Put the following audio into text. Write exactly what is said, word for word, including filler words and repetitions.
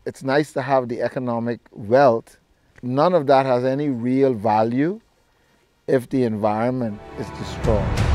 it's nice to have the economic wealth. None of that has any real value if the environment is destroyed.